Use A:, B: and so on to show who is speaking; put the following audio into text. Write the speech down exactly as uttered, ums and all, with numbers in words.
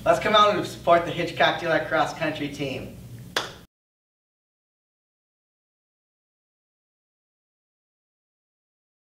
A: Let's come out and support the Hitchcock-Tulare cross country team.